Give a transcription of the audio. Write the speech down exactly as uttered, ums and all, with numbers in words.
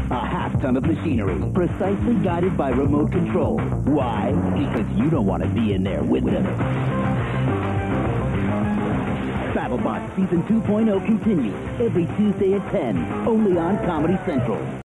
A half ton of machinery, precisely guided by remote control. Why? Because you don't want to be in there with them. Battlebots Season two point oh continues every Tuesday at ten, only on Comedy Central.